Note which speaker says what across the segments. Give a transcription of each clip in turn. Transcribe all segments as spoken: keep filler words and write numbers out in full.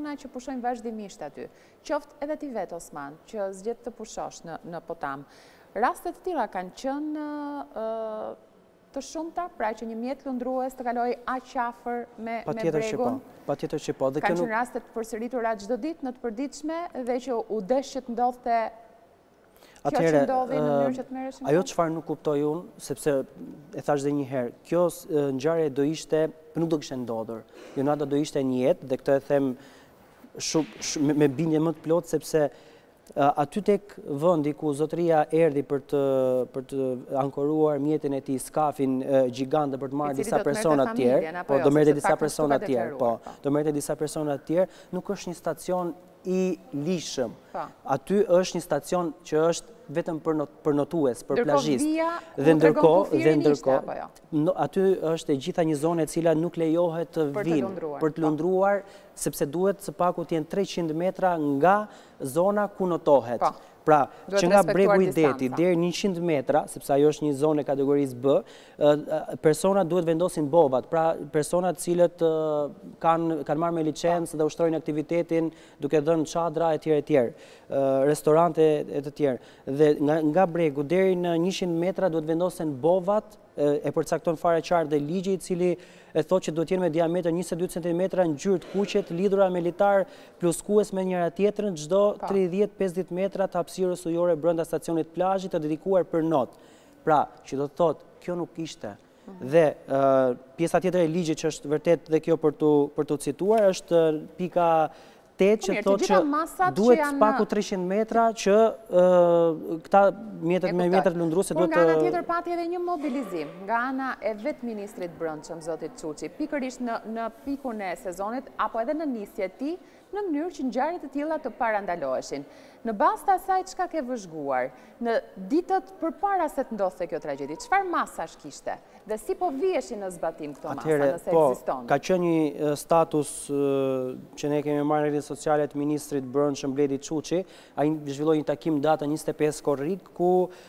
Speaker 1: persona që pushojnë vazhdimisht aty. Qoftë edhe ti vetë, Osman, që zgjedh të pushosh në Potam. Rastet të tilla kanë qenë të shumta, pra që një mjet lundrues të kaloj aq afër me bregun.
Speaker 2: Patjetër që po.
Speaker 1: Kanë qenë raste të përsëritura çdo ditë në të përditshme dhe që u desh që të ndodhte kjo që ndodhi në mënyrë që të merreshin.
Speaker 2: Ajo çfarë nuk kuptoj unë, sepse e thash edhe një herë, kjo ngjarje do ishte, nuk do kishte ndodhur. Jonada do ishte një jetë dhe këtë e them shumë me bindje më të plot, sepse aty tek vendi ku zotëria erdhi për të për të ankoruar mjetin e tij, skafin gjigant dhe për të marrë disa persona të tjerë, po do merrte disa persona të tjerë, po, do merrte disa persona të tjerë, nuk është një stacion i lishëm. Aty është një stacion që është vetëm për notues, për plazhist. Dhe ndërkohë, dhe ndërkohë, aty është e gjitha një zonë e cila nuk lejohet të vinë për të lundruar, sepse duhet së paku të jenë treqind metra nga zona ku notohet. Pra, që nga bregu i deti deri njëqind metra, sepse ajo është një zonë e kategorisë B, personat duhet vendosin bobat, pra personat cilët kanë marrë me licencë dhe ushtrojnë aktivitetin duke dhënë çadra e tjerë e tjerë, restorante e të tjerë. Dhe nga bregu deri në njëqind metra duhet vendosen bobat, e përcakton fare qartë dhe ligji i cili e thotë që duhet jenë me diametër njëzet e dy centimetra në gjyrë të kuqe të lidhura me litar pluskues me njëra tjetrën çdo tridhjetë e pesëdhjetë metra të hapësirës ujore brenda stacionit plazhi të dedikuar për not. Pra, që do të thotë, kjo nuk ishte. Dhe pjesa tjetër e ligjit që është vërtet dhe kjo për të cituar është pika tetë që thotë që duhet spaku treqind metra që këta mjetët me mjetët lundruese duhet të...
Speaker 1: Por nga ana tjetër pati edhe një mobilizim nga ana e vetë Ministrit Brendshëm, zotit Çuçi, pikërisht në pikun e sezonit, apo edhe në nisje ti, në mënyrë që ngjarje të tilla të parandaloheshin. Në bazë të asaj çka ke vëzhguar, në ditët përpara se të ndodhte kjo tragjedi, çfarë masash kishte? Dhe si po viheshin në zbatim këto masa, nëse ekziston?
Speaker 2: Ka qenë një status që ne kemi marrë në rrjetet sociale të Ministrit Brendshëm Bledi Çuçi, ai zhvilloi një takim datën njëzet e pesë korrik ku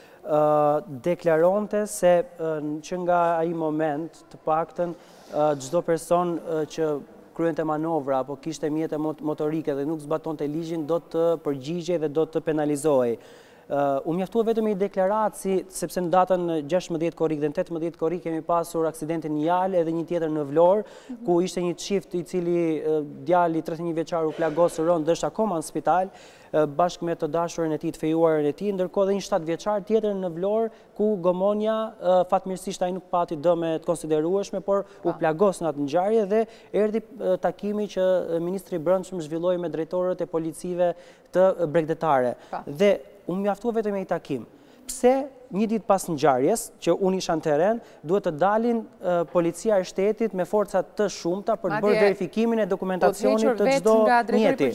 Speaker 2: deklaronte se që nga ai moment të paktën çdo person që kryente manovra apo kishte mjete motorike dhe nuk zbatonte ligjin do të përgjigjej dhe do të penalizohej. U mjaftua vetëm i deklaraci, sepse në datën gjashtëmbëdhjetë korrik dhe në tetëmbëdhjetë korrik kemi pasur aksidentin Njale edhe një tjetër në Vlorë, ku ishte një çift i cili djali tridhjetë e një vjeçar u plagos rënd dhe është akoma në spital, bashkë me të dashurin e tij, të fejuarin e tij, ndërkohë dhe një shtatë vjeçar tjetër në Vlorë, ku gomonja fatmirësisht ai nuk pati dëme të konsiderueshme, por u plagos në atë ngjarje dhe erdhi takimi që Ministri i Brendshëm zhvilloi me drejtorët e policive të bregdetare. Dhe unë mjaftua vetëm e i takim. Pse një ditë pas ngjarjes, që unë isha në teren, duhet të dalin policia e shtetit me forcat të shumta për të bërë verifikimin e dokumentacionit të çdo mjeti.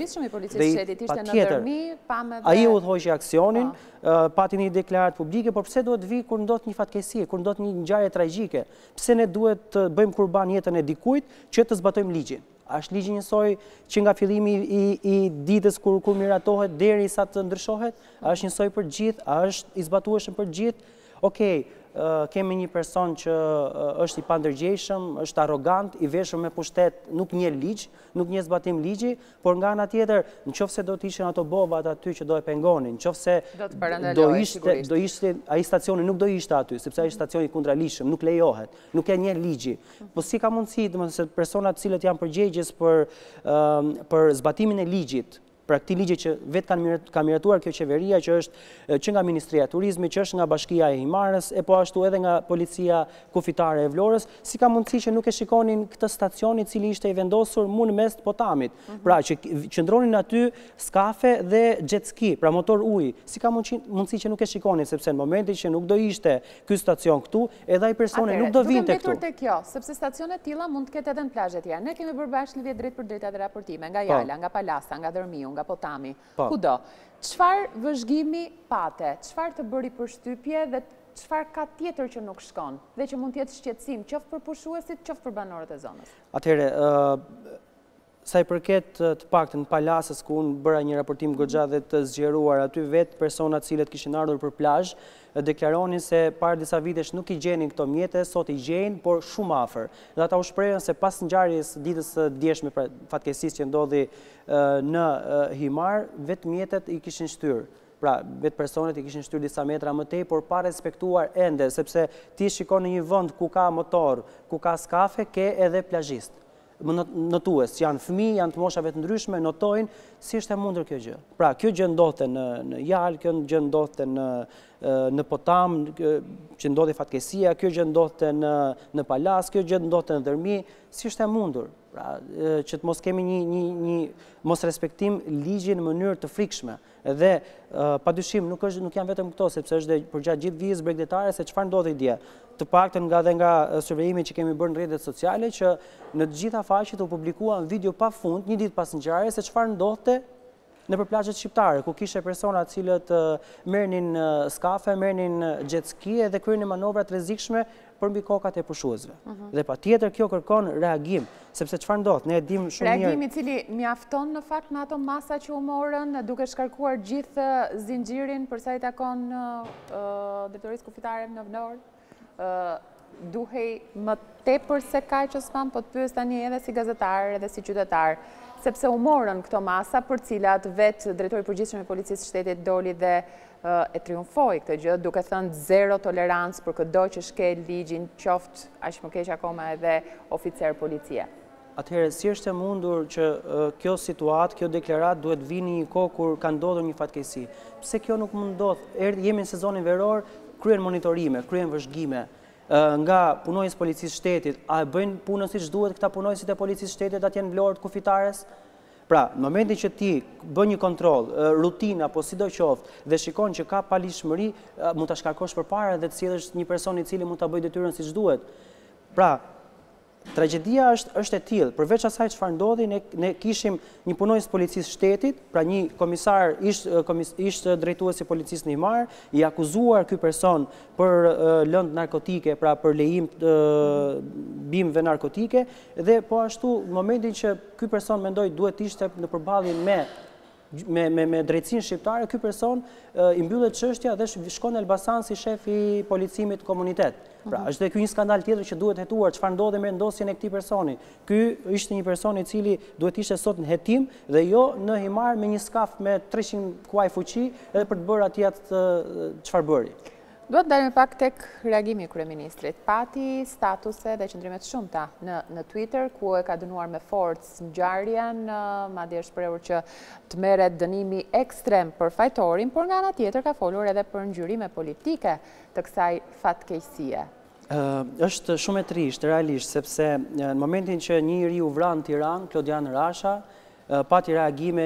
Speaker 2: Ai u udhëhoqi aksionin, pati një deklaratë publike, por pse duhet vi kur ndodh një fatkeqësi, kur ndodh një ngjarje tragjike? Pse ne duhet të bëjmë kurban jetën e dikujt që të zbatojmë ligjin? A është ligji njësoj që nga fillimi i ditës kur miratohet deri sa të ndryshohet? A është njësoj për gjithë? A është i zbatueshëm për gjithë? Okej, kemi një person që është i pandërgjeshëm, është arrogant, i veshur me pushtet, nuk njeh ligj, nuk njeh zbatim ligji, por nga ana tjetër, nëse do të ishin ato bovat aty që do e pengonin, nëse do ishte do ishte ai stacioni nuk do ishte aty, sepse ai stacioni kundralishëm, nuk lejohet, nuk e njeh ligji. Po si ka mundësi, domethënë se personat të cilët janë përgjegjës për për zbatimin e ligjit, pra këtij ligji që vetë ka miratuar kjo qeveria, që është që nga Ministria e Turizmit, që është nga Bashkia e Himarës, e po ashtu edhe nga Policia Kufitare e Vlorës, si ka mundësi që nuk e shikonin këtë stacion i cili ishte i vendosur mu në mes të Potamit, pra që qëndronin aty skafe dhe jet ski, pra motor uji, si ka mundësi që nuk e shikonin, sepse në momentin që nuk do ishte ky stacion këtu, edhe ai personi nuk do vinte këtu.
Speaker 1: Duke mbetur te kjo, sepse stacione të tilla mund të ketë edhe në plazhe të tjera. Ne kemi bërë bashkëlidhje drejt për drejt atë raportime nga Jala, nga Palasta, nga Dërmiu, nga Potami, kudo. Çfarë vëzhgimi pate, çfarë të bëri përshtypje dhe çfarë ka tjetër që nuk shkon dhe që mund të jetë shqetësim qoftë për pushuesit, qoftë për banorët e zonës?
Speaker 2: Atëherë, sa i përket të paktën Palasës, ku unë bëra një raportim goxha dhe të zgjeruar, aty vetë personat cilët kishin ardhur për plazh deklaronin se para disa vitesh nuk i gjenin këto mjete, sot i gjenin, por shumë afër. Dhe ata u shprehën se pas ngjarjes ditës së djeshme, pra fatkeqësisë që ndodhi në Himar, vetë mjetet i kishin shtyrë. Pra, vetë personet i kishin shtyrë disa metra më tej, por pa respektuar ende, sepse ti shikon në një vend ku ka motor, ku ka skafe, ke edhe plazhist. Notues, janë fëmijë, janë të moshave të ndryshme, notojnë si është e mundur kjo gjë. Pra, kjo gjë ndodhte në në Jal, kjo gjë ndodhte në në Potam, që ndodhi fatkeqësia, kjo gjë ndodhte në në Palas, kjo gjë ndodhte në Dërmi, si është e mundur. Pra, që të mos kemi një një një mos respektim ligjin në mënyrë të frikshme. Edhe padyshim nuk është nuk janë vetëm këto, sepse është përgjatë gjithë vijës bregdetare se çfarë ndodhi dje. Të paktën nga dhe nga survejimi që kemi bërë në rrjetet sociale, që në të gjitha faqet u publikuan video pafund një ditë pas ngjarjes se çfarë ndodhte në plazhet shqiptare, ku kishte persona të cilët merrnin skafe, merrnin jet ski dhe kryenin manovra të rrezikshme për mbi kokat e pushuesve. Dhe patjetër kjo kërkon reagim, sepse çfarë ndodh, ne e dimë shumë mirë.
Speaker 1: Reagimi i cili mjafton në fakt në ato masa që u morën, duke shkarkuar gjithë zinxhirin për sa i takon drejtorisë kufitare në Vnor. Duhej më tepër se kaq Osman, po të pyes tani edhe si gazetar, edhe si qytetar, sepse u morën këto masa për cilat vetë drejtori i përgjithshëm i policisë së shtetit doli dhe e triumfoi këtë gjë, duke thënë zero tolerancë për çdo që shkel ligjin, qoftë aq më keq akoma edhe oficer policie.
Speaker 2: Atëherë, si është e mundur që kjo situatë, kjo deklarat duhet vini një kohë kur ka ndodhur një fatkeqësi? Pse kjo nuk mund ndodh? Jemi në sezonin veror, kryen monitorime, kryen vëzhgime nga punonjës policisë shtetit. A e bëjnë punën siç duhet këta punonjësit e policisë shtetit atje në Vlorë të kufitares? Pra, në momentin që ti bën një kontroll, rutinë apo sidoqoftë dhe shikon që ka palishmëri, mund ta shkarkosh përpara dhe të sjellësh një person i cili mund ta bëjë detyrën siç duhet. Pra, tragjedia është është e tillë, përveç asaj çfarë ndodhi, ne ne kishim një punonjës policisë shtetit, pra një komisar, ish komis, ish drejtuesi i policisë në Himar, i akuzuar ky person për uh, lëndë narkotike, pra për lejim të uh, bimëve narkotike, dhe po ashtu në momentin që ky person mendoi duhet ishte në përballje me me me me drejtsinë shqiptare, ky person uh, i mbyllet çështja dhe shkon në Elbasan si shef i policimit komunitet. Pra, është dhe ky një skandal tjetër që duhet hetuar, çfarë ndodhi me ndosjen e këtij personi. Ky ishte një person i cili duhet ishte sot në hetim dhe jo në Himar me një skaf me treqind kuaj fuqi edhe për të bërë atij atë çfarë bëri.
Speaker 1: Duhet dalim pak tek reagimi i kryeministrit. Pati statuse dhe qëndrime të shumta në në Twitter ku e ka dënuar me forcë ngjarjen, madje është shprehur që të merret dënimi ekstrem për fajtorin, por nga ana tjetër ka folur edhe për ngjyrime politike të kësaj fatkeqësie.
Speaker 2: Uh, është shumë e trisht, realisht, sepse në momentin që një njeri u vran në Tiranë, Klodian Rasha, uh, pati reagime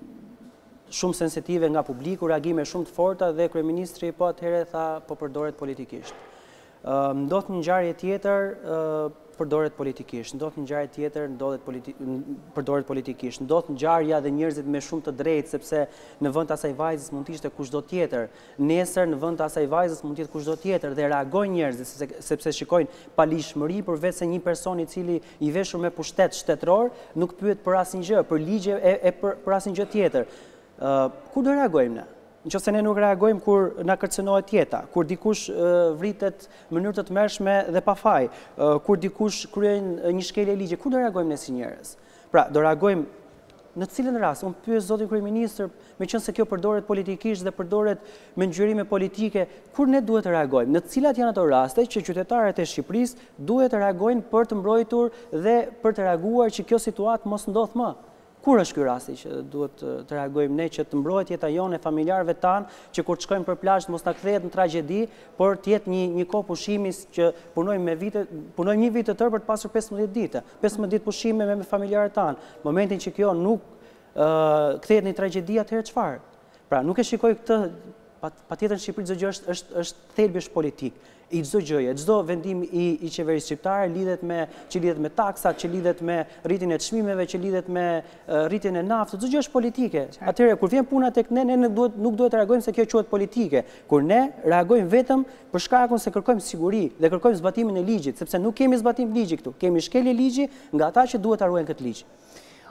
Speaker 2: shumë sensitive nga publiku, reagime shumë të forta dhe kryeministri po atëherë tha po përdoret politikisht. Uh, ndodh një ngjarje tjetër, uh, përdoret politikisht. Ndodh një ngjarje tjetër, ndodhet politi përdoret politikisht. Ndodh ngjarja dhe njerëzit me shumë të drejtë, sepse në vend të asaj vajzës mund të ishte kushdo tjetër. Nesër në vend të asaj vajzës mund të jetë kushdo tjetër dhe reagojnë njerëzit sepse, sepse shikojnë palishmëri përveç se një person i cili i veshur me pushtet shtetëror nuk pyet për asnjë gjë, për ligje e, e për, për asnjë gjë tjetër. Uh, kur do reagojmë ne? Nëse ne nuk reagojmë kur na kërcënohet jeta, kur dikush uh, vritet në mënyrë të tmerrshme dhe pa faj, uh, kur dikush kryen një shkelje ligje, kur do reagojmë ne si njerëz? Pra, do reagojmë në cilën rast? Unë pyes zotin kryeministër, meqense kjo përdoret politikisht dhe përdoret me ngjyrime politike, kur ne duhet të reagojmë? Në cilat janë ato raste që qytetarët e Shqipërisë duhet të reagojnë për të mbrojtur dhe për të reaguar që kjo situatë mos ndodh më? Kur është ky rasti që duhet të reagojmë ne që të mbrohet jeta jonë e familjarëve tanë, që kur të shkojmë për plazh mos na kthehet në tragjedi, por të jetë një një kohë pushimi që punojmë me vite, punojmë një vit të tërë për të pasur pesëmbëdhjetë ditë, pesëmbëdhjetë ditë pushime me, me familjarët tanë. Momentin që kjo nuk uh, kthehet në tragjedi, atëherë çfarë? Pra, nuk e shikoj këtë, patjetër në Shqipëri çdo gjë është është është thelbi është politik. I çdo gjëje, çdo vendim i, i qeverisë shqiptare lidhet me që lidhet me taksat, që lidhet me rritjen e çmimeve, që lidhet me uh, rritjen e naftës, çdo gjë është politike. Atëherë kur vjen puna tek ne, ne nuk duhet nuk duhet të reagojmë se kjo quhet politike. Kur ne reagojmë vetëm për shkakun se kërkojmë siguri dhe kërkojmë zbatimin e ligjit, sepse nuk kemi zbatim ligji këtu. Kemi shkelje ligji nga ata që duhet ta ruajnë këtë ligj.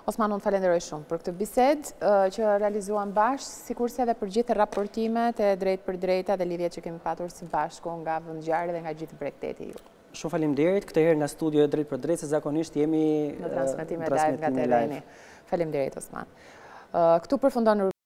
Speaker 1: Osman, unë falenderoj shumë për këtë bisedë që realizuan bashkë, sikurse edhe për gjithë raportimet e drejt për drejta dhe lidhjet që kemi patur së bashku nga vendngjarja dhe nga gjithë bregdeti ju.
Speaker 2: Shumë faleminderit, këtë herë nga studio e drejt për drejt, se zakonisht jemi
Speaker 1: në transmetime live nga terreni. Faleminderit, Osman. Këtu përfundon